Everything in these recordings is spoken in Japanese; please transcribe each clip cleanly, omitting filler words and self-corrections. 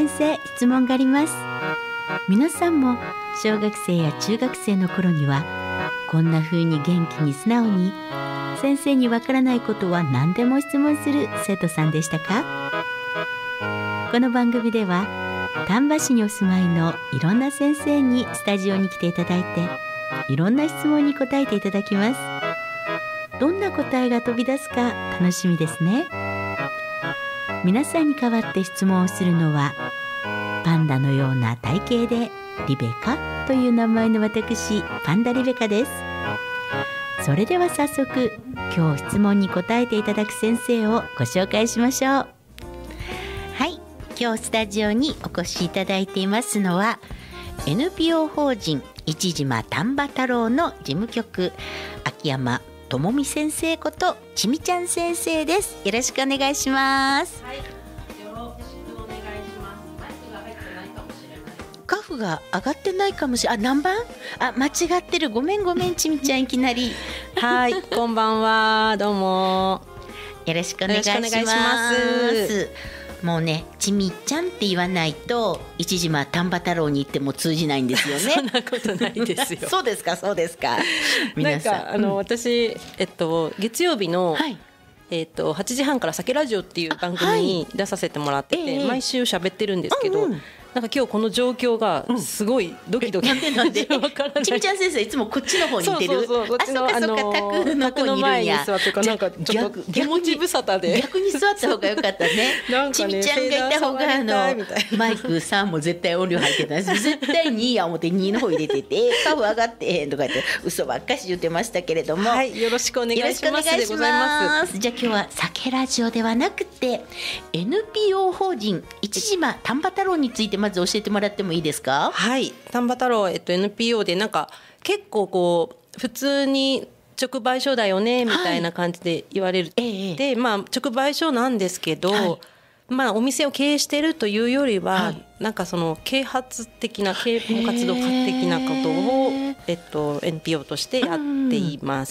先生、質問があります。皆さんも小学生や中学生の頃にはこんな風に元気に素直に先生にわからないことは何でも質問する生徒さんでしたか？この番組では丹波市にお住まいのいろんな先生にスタジオに来ていただいて、いろんな質問に答えていただきます。どんな答えが飛び出すか楽しみですね。皆さんに代わって質問をするのはパンダのような体型でリベカという名前の私、パンダリベカです。それでは早速、今日質問に答えていただく先生をご紹介しましょう。はい、今日スタジオにお越しいただいていますのは NPO 法人市島丹波太郎の事務局、秋山智美先生ことちみちゃん先生です。よろしくお願いします。 はい、よろしくお願いします。マイクが入ってないかもしれない。 カフが上がってないかもしれない。何番？間違ってる。ごめんちみちゃん、いきなりはい、こんばんは。どうも。 よろしくお願いします。もうね、ちみちゃんって言わないと市島丹波太郎に行っても通じないんですよね。 そんなことないですよ。 そうですか。皆さん、 私月曜日の、はい、8時半から酒ラジオっていう番組に出させてもらってて、毎週喋ってるんですけど、なんか今日この状況がすごいドキドキ、 なんでちみちゃん先生いつもこっちの方にいてる。 こっちの宅の前に座ってか、なんかちょっと手持ち無沙汰で逆に座った方が良かったね。ちみちゃんがいた方がマイク3も絶対音量入ってた。絶対2や思って2の方入れててカフ上がってへんとかって嘘ばっかし言ってましたけれども、 はい、よろしくお願いしますでございます。 じゃあ今日は酒ラジオではなくて NPO 法人市島丹波太郎についてまず教えてもらってもいいですか？ はい、丹波太郎、NPO でなんか結構こう普通に直売所だよねみたいな感じで言われる、で、まあ直売所なんですけど、まあお店を経営しているというよりは、なんかその啓発的な啓蒙活動的なことを、NPO としてやっています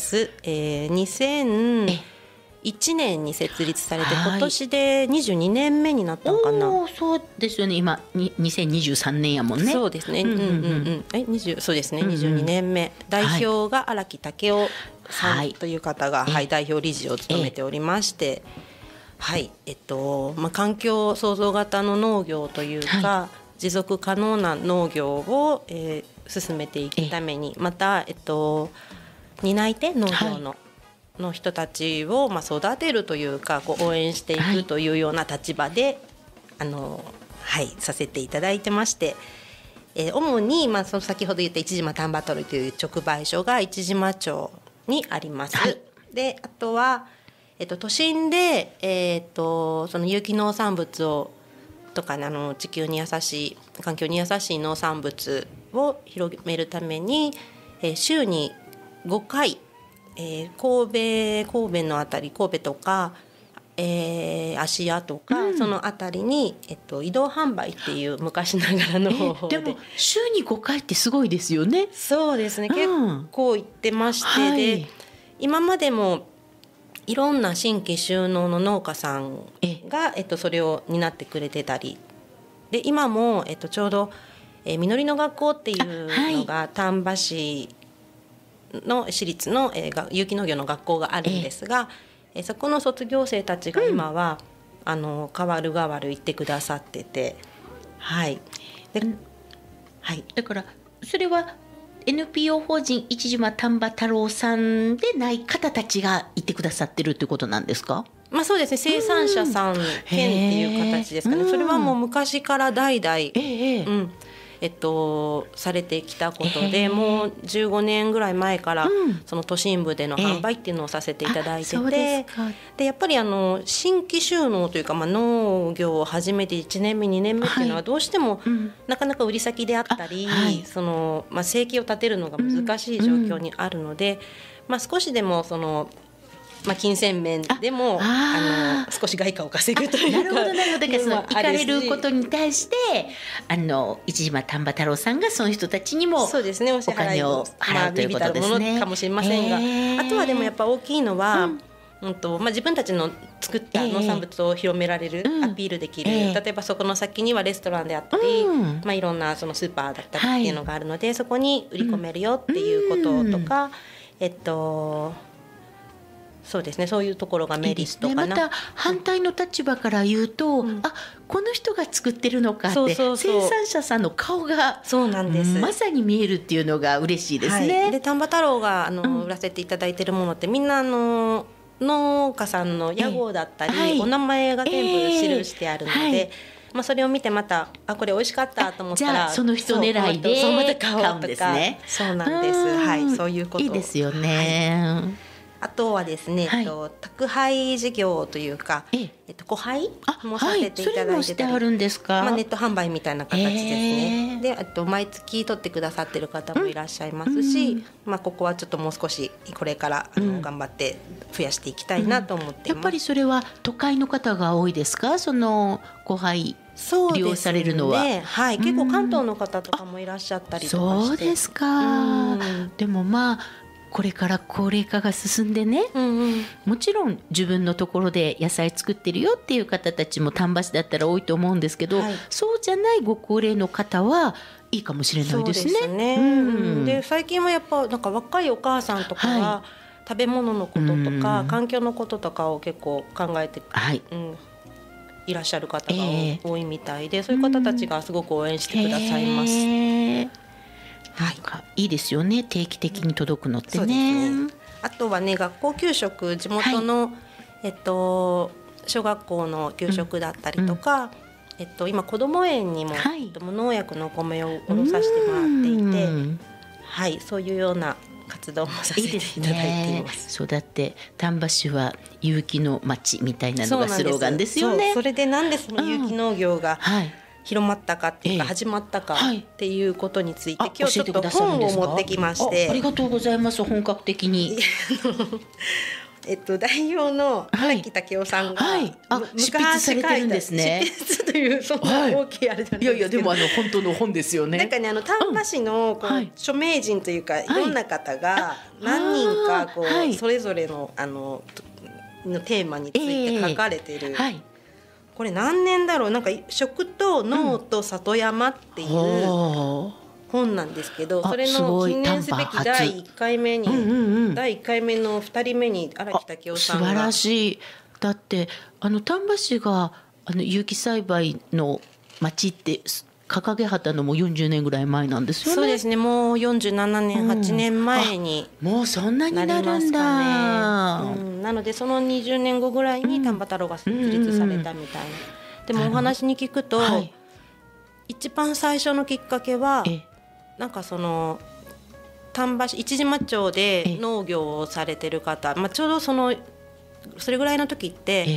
。2001年に設立されて、今年で22年目になったのかな。 そうですよね。今2023年やもんね。 そうですね。そうですね。22年目。代表が荒木武雄さんという方が、代表理事を務めておりまして、はい、環境創造型の農業というか、持続可能な農業を、進めていくために、また担い手農業の人たちを育てるというか、こう応援していくというような立場で、させていただいてまして、主に、その先ほど言った市島丹波太郎という直売所が市島町にあります。で、あとは、都心で、その有機農産物をとか、地球に優しい環境に優しい農産物を広めるために、週に5回神戸のあたり、神戸とか、芦屋とか、そのあたりに、移動販売っていう昔ながらの方法で、 でも週に5回ってすごいですよね。 そうですね、結構行ってまして、で今までもいろんな新規就農の農家さんが、それを担ってくれてたりで、今も、ちょうど、実りの学校っていうのが丹波市の私立の、有機農業の学校があるんですが、そこの卒業生たちが今は、代わる行ってくださってて、 だからそれは NPO 法人市島丹波太郎さんでない方たちがいてくださってるってことなんですか？ そうですね、生産者さん兼っていう形ですかね。それはもう昔から代々、されてきたことで、もう15年ぐらい前から、その都心部での販売っていうのをさせていただいてて、でやっぱり新規就農というか、農業を始めて1年目2年目っていうのはどうしても、なかなか売り先であったり、その生計を立てるのが難しい状況にあるので、少しでもその金銭面でも少し外貨を稼ぐというか。 なるほど。だからその行かれることに対して市島丹波太郎さんがその人たちにもお金を払うということですね。 かもしれませんが、あとはでもやっぱ大きいのは、 自分たちの作った農産物を広められる、アピールできる、例えばそこの先にはレストランであったり、いろんなそのスーパーだったりっていうのがあるので、そこに売り込めるよっていうこととか、そうですね、そういうところがメリットかな。 いいですね。また反対の立場から言うと、この人が作ってるのかって生産者さんの顔がそうなんです、 まさに見えるっていうのが嬉しいですね。 で丹波太郎が売らせていただいているものってみんな農家さんの屋号だったり、お名前が全部記してあるので、それを見てまたこれ美味しかったと思ったら、 じゃあその人狙いで買うんですね。 そうなんです、はい、そういうこといいですよね。 あとはですね、宅配事業というか、個配もさせていただいてたり、 あるんですか。 ネット販売みたいな形ですね。で、毎月取ってくださってる方もいらっしゃいますし、ここはちょっともう少しこれから頑張って増やしていきたいなと思っています。 やっぱりそれは都会の方が多いですか、その個配利用されるのは。 はい、結構関東の方とかもいらっしゃったりとかして。 そうですか。でもこれから高齢化が進んでね、もちろん自分のところで野菜作ってるよっていう方たちも丹波市だったら多いと思うんですけど、そうじゃないご高齢の方はいいかもしれないですね。 そうですね。で最近はやっぱなんか若いお母さんとかは、食べ物のこととか、環境のこととかを結構考えて、いらっしゃる方が多いみたいで、そういう方たちがすごく応援してくださいます。 いいですよね、定期的に届くのってね。 そうですね。あとはね、学校給食、地元の、小学校の給食だったりとか、今こども園にも、無農薬のお米を卸させてもらっていて、そういうような活動もさせていただいています。 そうだって丹波市は有機の町みたいなのがスローガンですよね。 それでなんでその有機農業が広まったかっていうか、始まったかっていうことについて、今日ちょっと本を持ってきまして。 ありがとうございます。本格的に代表の荒木武雄さんが執筆されてるんですね。 執筆というそんな大きいあれじゃないですけど、 いやいやでも本当の本ですよね。 なんかね、丹波市の著名人というか、いろんな方が何人かそれぞれのテーマについて書かれてる。これ何年だろう、なんか食と農と里山っていう本なんですけど、それの記念すべき第1回目に、第1回目の2人目に荒木武雄さんが。 素晴らしい。だって丹波市が有機栽培の町って掲げはったのも40年ぐらい前なんですよね。 そうですね、もう47年、8年前にもうそんなになるんだ。 なのでその20年後ぐらいに丹波太郎が設立されたみたいな。でもお話に聞くと、一番最初のきっかけはなんかその丹波市市島町で農業をされてる方、ちょうどそれぐらいの時って、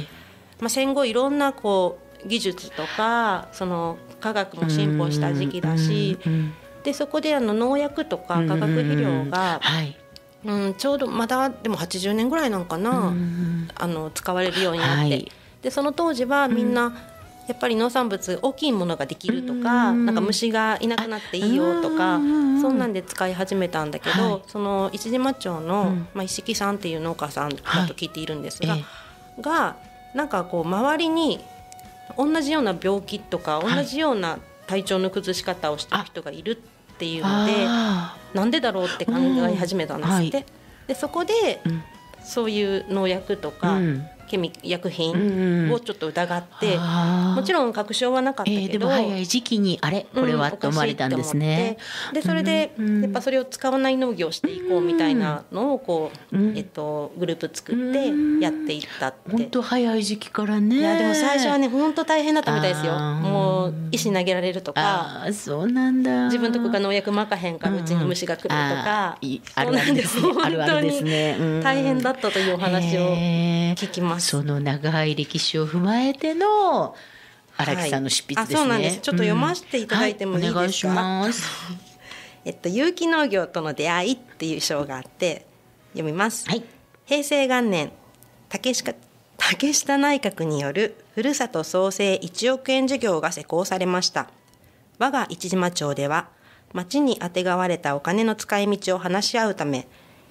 戦後いろんな技術とかその科学も進歩した時期だし、でそこで農薬とか化学肥料が、ちょうどまだでも80年ぐらいなんかな、使われるようになって、でその当時はみんなやっぱり農産物大きいものができるとか、なんか虫がいなくなっていいよとか、そんなんで使い始めたんだけど、その市島町の、一色さんっていう農家さんだと聞いているんですが、なんか周りに同じような病気とか、同じような体調の崩し方をしてる人がいるっていうので、なんでだろうって考え始めたんですって。でそこで、そういう農薬とか、薬品をちょっと疑って、もちろん確証はなかったけど、 でも早い時期にこれはと思われたんですね。 でそれでやっぱそれを使わない農業をしていこうみたいなのをグループ作ってやっていったって。 本当早い時期からね。 いやでも最初はね本当大変だったみたいですよ。もう石投げられるとか、 そうなんだ。 自分とこが農薬まかへんからうちに虫が来るとか、 あるあるですね。あるあるですね。 大変だったというお話を聞きます。 その長い歴史を踏まえての荒木さんの執筆ですね。 そうなんです。ちょっと読ませていただいてもいいですか。 お願いします。 有機農業との出会いっていう章があって読みます。平成元年、竹下内閣によるふるさと創生1億円事業が施行されました。我が市島町では町にあてがわれたお金の使い道を話し合うため、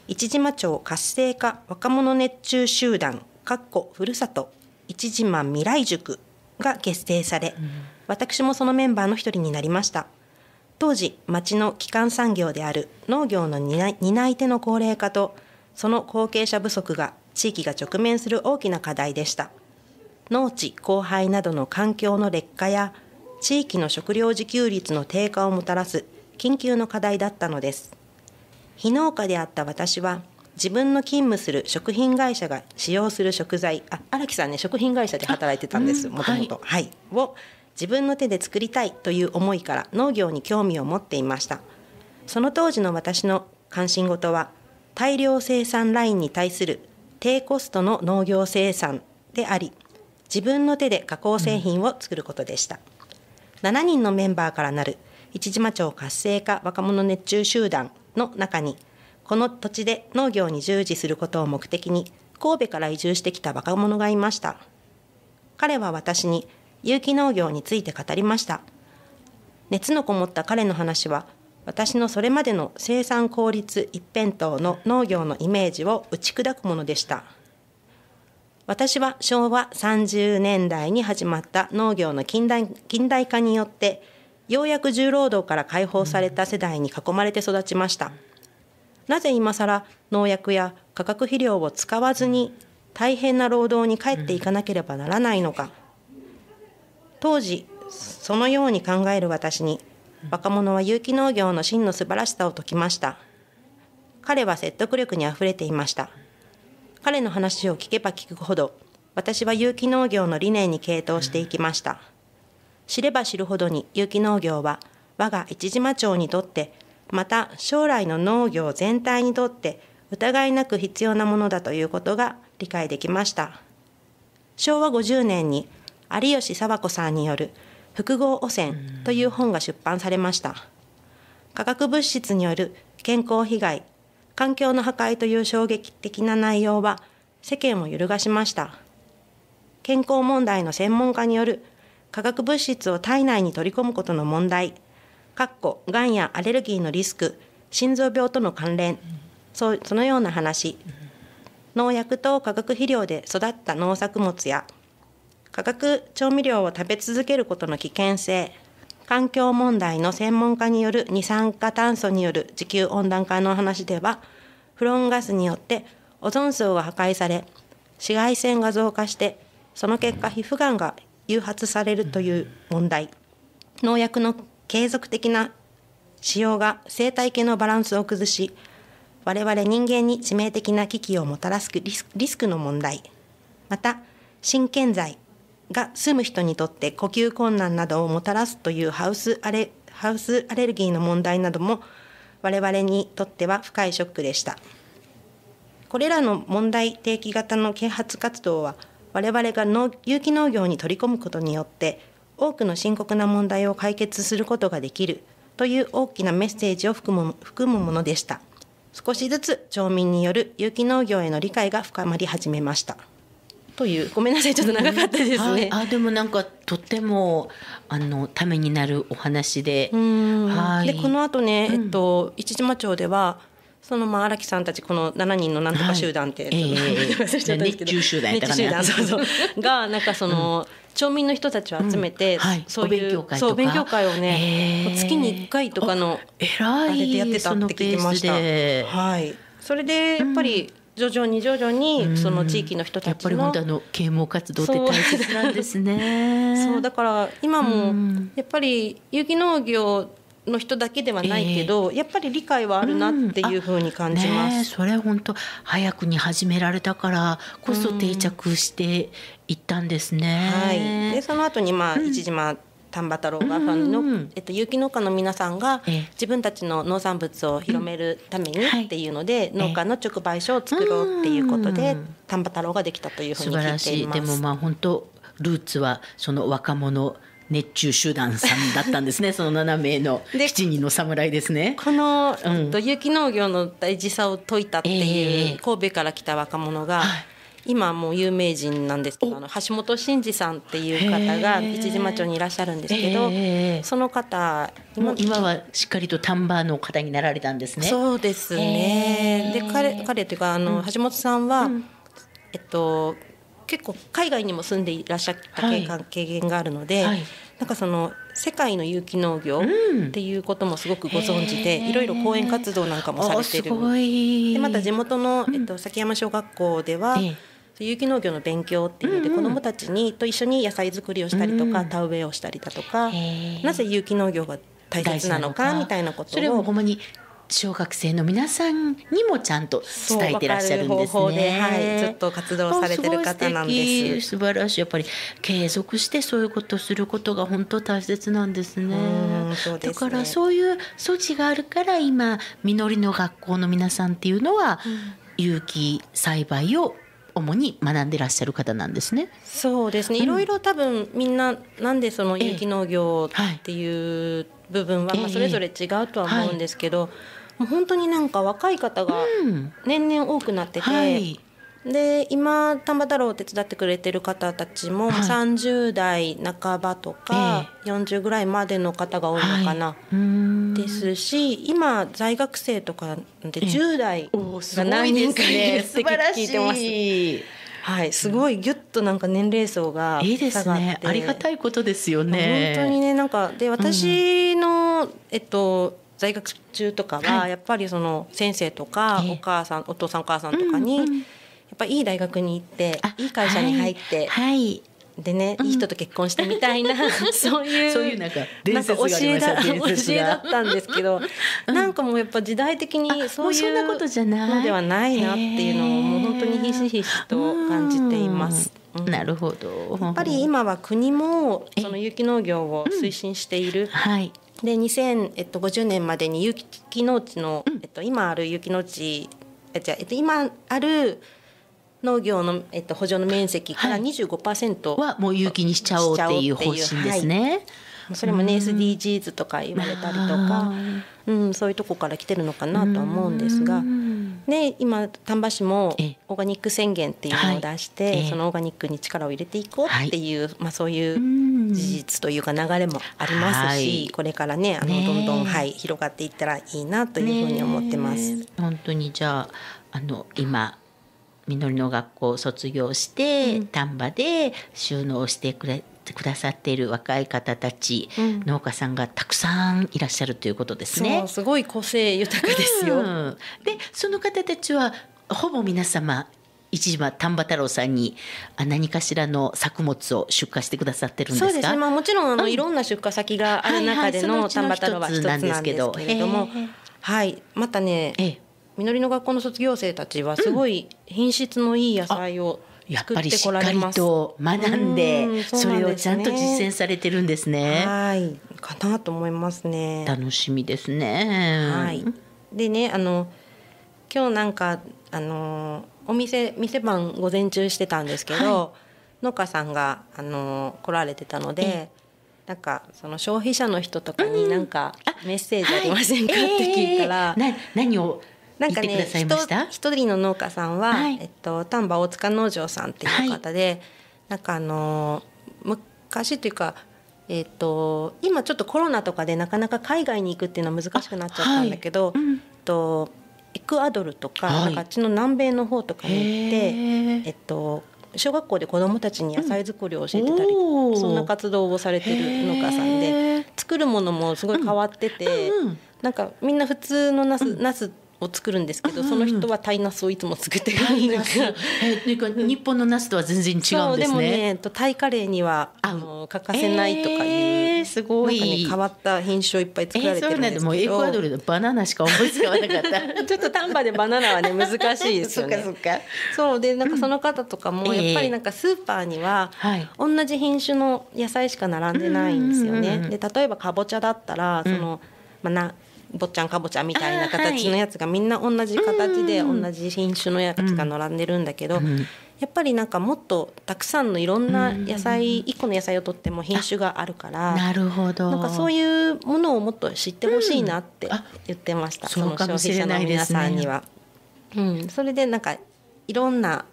市島町活性化若者熱中集団ふるさと市島未来塾が結成され、私もそのメンバーの一人になりました。当時町の基幹産業である農業の担い手の高齢化とその後継者不足が地域が直面する大きな課題でした。農地荒廃などの環境の劣化や地域の食料自給率の低下をもたらす緊急の課題だったのです。非農家であった私は自分の勤務する食品会社が使用する食材、荒木さんね、食品会社で働いてたんです、もともと。はい。を自分の手で作りたいという思いから農業に興味を持っていました。その当時の私の関心事は大量生産ラインに対する低コストの農業生産であり、自分の手で加工製品を作ることでした。7人のメンバーからなる市島町活性化若者熱中集団の中に、この土地で農業に従事することを目的に神戸から移住してきた若者がいました。彼は私に有機農業について語りました。熱のこもった彼の話は、私のそれまでの生産効率一辺倒の農業のイメージを打ち砕くものでした。私は昭和30年代に始まった農業の近代化によってようやく重労働から解放された世代に囲まれて育ちました。なぜ今更農薬や化学肥料を使わずに大変な労働に帰っていかなければならないのか。当時そのように考える私に若者は有機農業の真の素晴らしさを説きました。彼は説得力にあふれていました。彼の話を聞けば聞くほど私は有機農業の理念に傾倒していきました。知れば知るほどに有機農業は我が市島町にとって、また将来の農業全体にとって疑いなく必要なものだということが理解できました。昭和50年に有吉佐和子さんによる複合汚染という本が出版されました。化学物質による健康被害、環境の破壊という衝撃的な内容は世間を揺るがしました。健康問題の専門家による化学物質を体内に取り込むことの問題、がんやアレルギーのリスク、心臓病との関連、そのような話、農薬と化学肥料で育った農作物や化学調味料を食べ続けることの危険性、環境問題の専門家による二酸化炭素による地球温暖化の話では、フロンガスによってオゾン層が破壊され、紫外線が増加して、その結果皮膚がんが誘発されるという問題、農薬の継続的な使用が生態系のバランスを崩し、我々人間に致命的な危機をもたらすリスクの問題、また心健剤が住む人にとって呼吸困難などをもたらすというハウスアレルギーの問題なども我々にとっては深いショックでした。これらの問題提起型の啓発活動は我々が有機農業に取り込むことによって多くの深刻な問題を解決することができるという大きなメッセージを含むものでした。少しずつ町民による有機農業への理解が深まり始めましたという、ごめんなさい、ちょっと長かったですね。 でもなんかとってもためになるお話で、はい、 でこの後ね、市島町ではその荒木さんたちこの7人のなんとか集団って、 熱中集団やったかな、 がなんかその、町民の人たちを集めて、そういう勉強会をね、月に1回とかのあれでやってたって聞きました。はい、それでやっぱり徐々にその地域の人たちのやっぱり本当啓蒙活動って大切なんですね。 そうだから今もやっぱり有機農業の人だけではないけど、やっぱり理解はあるなっていうふうに感じます。 それ本当早くに始められたからこそ定着していったんですね。 はい、でその後に市島丹波太郎がの、有機農家の皆さんが自分たちの農産物を広めるためにっていうので、農家の直売所を作ろうっていうことで丹波太郎ができたというふうに聞いています。 素晴らしい。でも本当ルーツはその若者熱中集団さんだったんですね。その7名の7人の侍ですね。 この、有機農業の大事さを説いたっていう、神戸から来た若者が、 今もう有名人なんですけど、橋本慎二さんっていう方が一島町にいらっしゃるんですけど、その方今はしっかりと丹波の方になられたんですね。 そうですね。で彼というか橋本さんは、結構海外にも住んでいらっしゃった経験があるので、なんかその世界の有機農業っていうこともすごくご存知で、いろいろ講演活動なんかもされてる。でまた地元の、崎山小学校では、有機農業の勉強っていうので、子どもたちと一緒に野菜作りをしたりとか、田植えをしたりだとか、なぜ有機農業が大切なのかみたいなことを、 それをほんまに小学生の皆さんにもちゃんと伝えてらっしゃるんですね。 方法で、ずっと活動されてる方なんです。 素晴らしい。やっぱり継続してそういうことをすることが本当大切なんですね。 そうですね。 だからそういう措置があるから、今実りの学校の皆さんっていうのは、有機栽培を主に学んでらっしゃる方なんですね。 そうですね。いろいろ多分みんななんでその有機農業っていう部分はそれぞれ違うとは思うんですけど、もう本当になんか若い方が年々多くなってて、で今丹波太郎を手伝ってくれてる方たちも30代半ばとか40ぐらいまでの方が多いのかな、ですし、今在学生とかで10代が何人かいるって聞いてます。はい、すごいギュッとなんか年齢層が下がって、いいですね。 ありがたいことですよね。 本当にね、なんかで私の在学中とかはやっぱりその先生とかお父さんお母さんとかにやっぱりいい大学に行っていい会社に入って、でね、いい人と結婚してみたいな、そういうなんか伝説がありました。教えだったんですけど、なんかもうやっぱ時代的にそういうのではないなっていうのをもう本当にひしひしと感じています。 なるほど。 やっぱり今は国もその有機農業を推進している。で2050年までに有機農地の、今ある有機農地今ある農業の、補助の面積から 25% はもう有機にしちゃおうっていう方針ですね。 それもね SDGs とか言われたりとか、そういうとこから来てるのかなとは思うんですが、で今丹波市もオーガニック宣言っていうのを出して、そのオーガニックに力を入れていこうっていう、そういう事実というか流れもありますし、これからねどんどん、広がっていったらいいなというふうに思ってます。 本当にじゃあ今実りの学校を卒業して、丹波で就農してくださっている若い方たち、農家さんがたくさんいらっしゃるということですね。 そう、すごい個性豊かですよ。 でその方たちはほぼ皆様一島丹波太郎さんに何かしらの作物を出荷してくださってるんですか？ そうですね、もちろんいろんな出荷先がある中での丹波太郎は一つなんですけれども、またね、実りの学校の卒業生たちはすごい品質のいい野菜を作ってこられます。 やっぱりしっかりと学んで、それをちゃんと実践されてるんですね。 かなと思いますね。 楽しみですね。 でね、今日なんか店番午前中してたんですけど、農家さんが来られてたので、なんかその消費者の人とかになんかメッセージありませんかって聞いたら、 何を言ってくださいました？ 一人の農家さんは、丹波大塚農場さんっていう方で、なんか昔というか、今ちょっとコロナとかでなかなか海外に行くっていうのは難しくなっちゃったんだけど、エクアドルとか、なんかあっちの南米の方とかに行って、小学校で子どもたちに野菜作りを教えてたり、そんな活動をされてる農家さんで、作るものもすごい変わってて、なんかみんな普通のナスを作るんですけど、その人はタイナスをいつも作ってるんですよ。 日本のナスとは全然違うんですね。そうでもね、タイカレーには欠かせないとかいう、 すごいなんかね、変わった品種をいっぱい作られてるんですけど、 もうエクアドルでバナナしか思いつかなかったちょっと丹波でバナナはね難しいですよね。そうで、なんかその方とかもやっぱりなんかスーパーには同じ品種の野菜しか並んでないんですよね。で例えばかぼちゃだったら、その坊ちゃんかぼちゃみたいな形のやつがみんな同じ形で同じ品種のやつが並んでるんだけど、やっぱりなんかもっとたくさんのいろんな野菜、一個の野菜をとっても品種があるから、 なるほど、 なんかそういうものをもっと知ってほしいなって言ってました、その消費者の皆さんには。それでなんかいろんな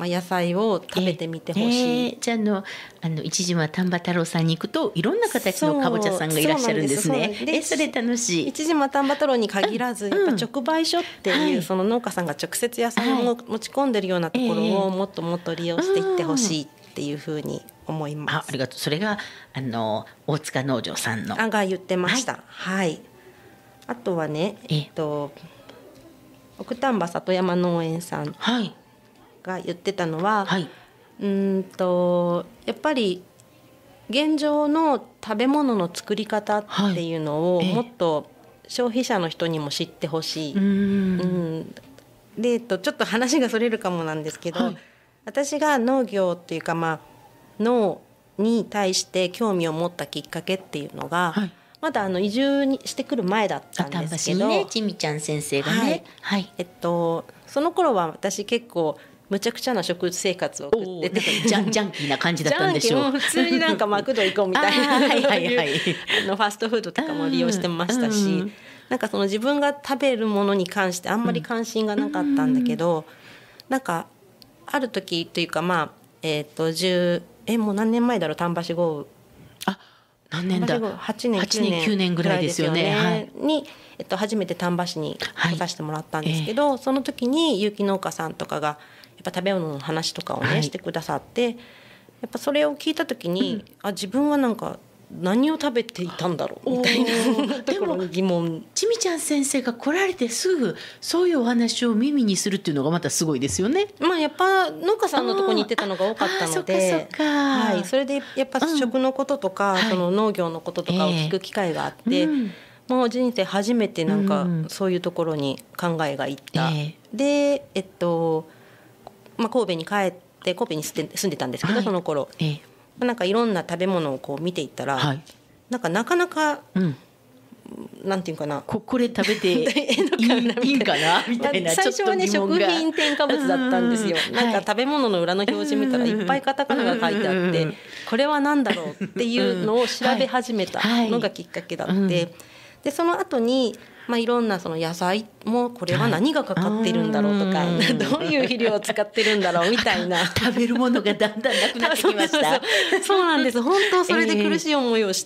野菜を食べてみてほしい。 じゃあ一時は丹波太郎さんに行くといろんな形のかぼちゃさんがいらっしゃるんですね。それ楽しい。 一時丹波太郎に限らず、やっぱ直売所っていう、その農家さんが直接野菜を持ち込んでるようなところをもっともっと利用していってほしいっていうふうに思います。 ありがとう。それが大塚農場さんのが言ってました。はい。あとはね、奥丹波里山農園さんが言ってたのは、やっぱり現状の食べ物の作り方っていうのをもっと消費者の人にも知ってほしい。でちょっと話がそれるかもなんですけど、私が農業っていうか農に対して興味を持ったきっかけっていうのが、まだ移住にしてくる前だったんですけど、 ちみちゃん先生がね、 その頃は私結構むちゃくちゃな食生活を送ってて、 ジャンキーな感じだったんでしょう。 普通になんかマクド行こうみたいなファストフードとかも利用してましたし、なんかその自分が食べるものに関してあんまり関心がなかったんだけど、なんかある時というかもう何年前だろう、丹波市豪雨、 何年だ、 8年9年ぐらいですよね、に、初めて丹波市に来させてもらったんですけど、その時に有機農家さんとかがやっぱ食べ物の話とかをね、してくださって、やっぱそれを聞いた時に、自分はなんか何を食べていたんだろうみたいなところに疑問。 ちみちゃん先生が来られてすぐそういうお話を耳にするっていうのがまたすごいですよね。 やっぱ農家さんのところに行ってたのが多かったので、それでやっぱ食のこととか、その農業のこととかを聞く機会があって、もう人生初めてなんかそういうところに考えがいった。で神戸に帰って神戸に住んでたんですけど、その頃。なんかいろんな食べ物をこう見ていったら、なかなか、なんていうかな、 これ食べていいんかなみたいな。 最初はね、食品添加物だったんですよ。なんか食べ物の裏の表示見たらいっぱいカタカナが書いてあって、これは何だろうっていうのを調べ始めたのがきっかけだって。でその後にいろんなその野菜もこれは何がかかってるんだろうとか、どういう肥料を使ってるんだろうみたいな食べるものがだんだんなくなってきましたそうなんです。本当それで苦しい思いをして、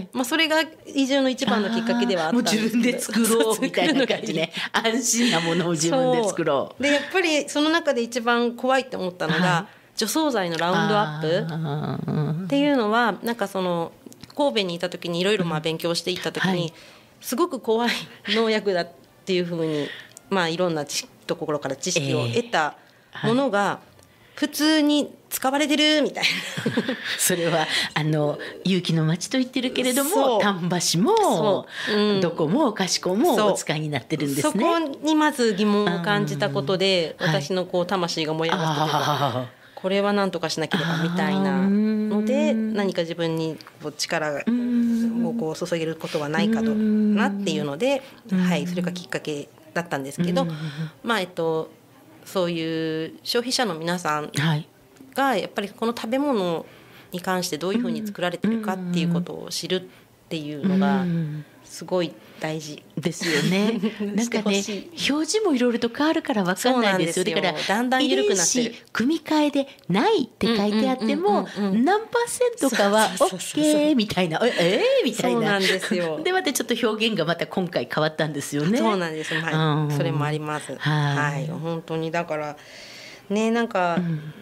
それが移住の一番のきっかけではあったんですけど、 もう自分で作ろうみたいな感じね。安心なものを自分で作ろう。 でやっぱりその中で一番怖いって思ったのが、除草剤のラウンドアップっていうのは、なんかその神戸にいた時にいろいろ勉強していった時に、すごく怖い農薬だっていうふうに、いろんなところから知識を得たものが普通に使われてるみたいなそれは有機の町と言ってるけれども、丹波市もどこもかしこもお使いになってるんですね。 そこにまず疑問を感じたことで、私のこう魂が燃え上がったというか、これは何とかしなければみたいなので、何か自分にこう力をこう注げることはないかなっていうので、それがきっかけだったんですけど、そういう消費者の皆さんがやっぱりこの食べ物に関してどういうふうに作られてるかっていうことを知るっていうのがすごい大事ですよね。なんかね、表示もいろいろと変わるから分かんないですよ。だからだんだん緩くなってる。 組み替えでないって書いてあっても、何%かは OK みたいな、みたいな。 そうなんですよ。 でまたちょっと表現がまた今回変わったんですよね。 そうなんです。それもあります。本当にだからね、なんか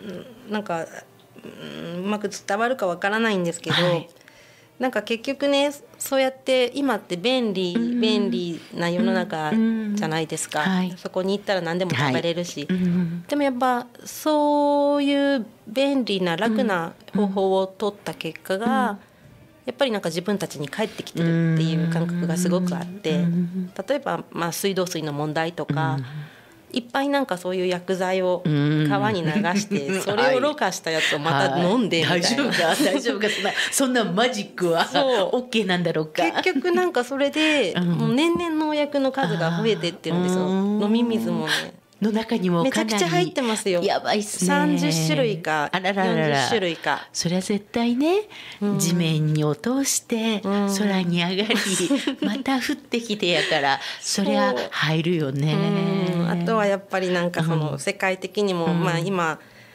うまく伝わるかわからないんですけど。なんか結局ね、そうやって今って便利な世の中じゃないですか。そこに行ったら何でも食べれるし、でもやっぱそういう便利な楽な方法を取った結果が、やっぱりなんか自分たちに返ってきてるっていう感覚がすごくあって、例えば水道水の問題とか、いっぱいなんかそういう薬剤を川に流してそれをろ過したやつをまた飲んでみたいな、 大丈夫かそんなマジックは OK なんだろうか。 結局なんかそれでもう年々農薬の数が増えてってるんですよ。飲み水もねの中にもめちゃくちゃ入ってますよ。 やばいっすね。 30種類か40種類か。 それは絶対ね、地面に落として空に上がりまた降ってきてやからそりゃ入るよね。 あとはやっぱりなんかその世界的にも今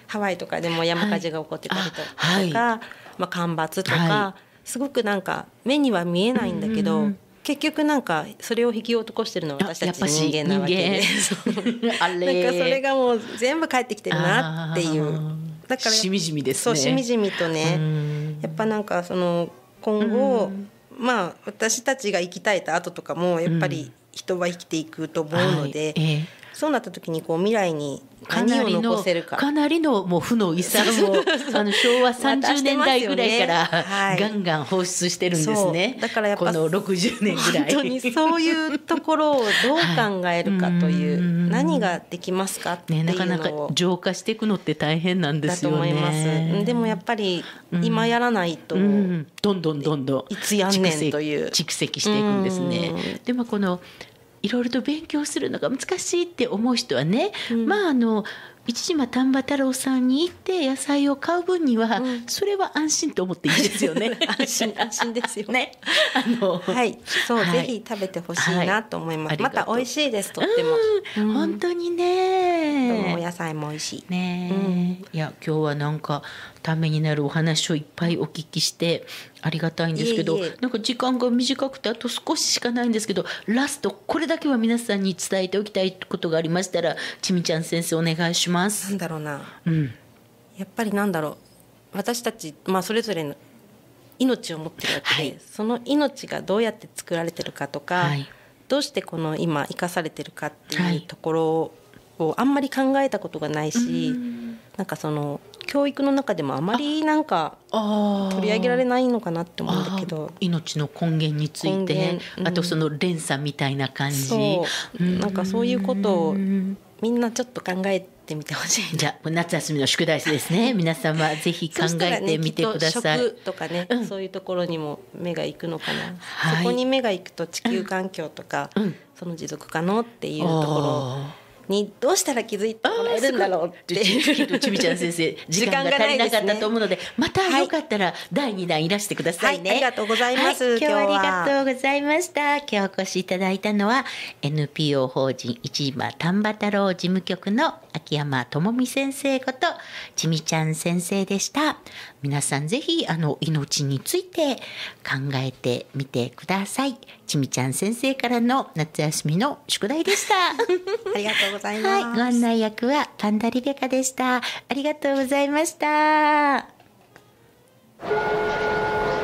ハワイとかでも山火事が起こってたりとか、 はいまあ、干ばつとか、 はすごくなんか目には見えないんだけど、 うん結局なんかそれを引き起こしてるのは私たち人間なわけで、 あなんかそれがもう全部返ってきてるなっていう。だからしみじみですね。 そうしみじみとね、やっぱなんかその今後、まあ私たちが生き絶えた後とかもやっぱり人は生きていくと思うので、そうなった時にこう未来に何を残せるか、 かなりのもう負の遺産を昭和30年代ぐらいからガンガン放出してるんですね。 だからやっぱこの60年ぐらい本当にそういうところをどう考えるかという、何ができますかっていうのを、 なかなか浄化していくのって大変なんですよね。 だと思います。でもやっぱり今やらないと、 どんどんいつやんねんという蓄積していくんですね。でもこのいろいろと勉強するのが難しいって思う人はね、まあ市島丹波太郎さんに行って野菜を買う分には、それは安心と思っていいですよね。 安心ですよね。 はい、そう、ぜひ食べてほしいなと思います。また美味しいです、とっても。 本当にね。 お野菜も美味しい。 ね、いや今日はなんかためになるお話をいっぱいお聞きしてありがたいんですけど、なんか時間が短くてあと少ししかないんですけど、ラストこれだけは皆さんに伝えておきたいことがありましたら、ちみちゃん先生お願いします。 なんだろうな、やっぱりなんだろう、私たち、まあ、それぞれの命を持ってるわけで、その命がどうやって作られてるかとか、どうしてこの今生かされてるかっていうところをあんまり考えたことがないし、なんかその教育の中でもあまりなんか取り上げられないのかなって思うんだけど、 命の根源について、あとその連鎖みたいな感じ、 なんかそういうことをみんなちょっと考えてみてほしい。 じゃあ夏休みの宿題ですね。皆様ぜひ考えてみてください。 食とかね、そういうところにも目が行くのかな、そこに目が行くと地球環境とか、その持続可能っていうところにどうしたら気づいてもらえるんだろうっていう。 ちみちゃん先生時間が足りなかったと思うので、またよかったら第2弾いらしてくださいね。 ありがとうございます。 今日はありがとうございました。今日お越しいただいたのは NPO 法人市島丹波太郎事務局の秋山智美先生ことちみちゃん先生でした。皆さんぜひ命について考えてみてください。ちみちゃん先生からの夏休みの宿題でした。 ありがとうございます。 ご案内役は神田リベカでした。ありがとうございました。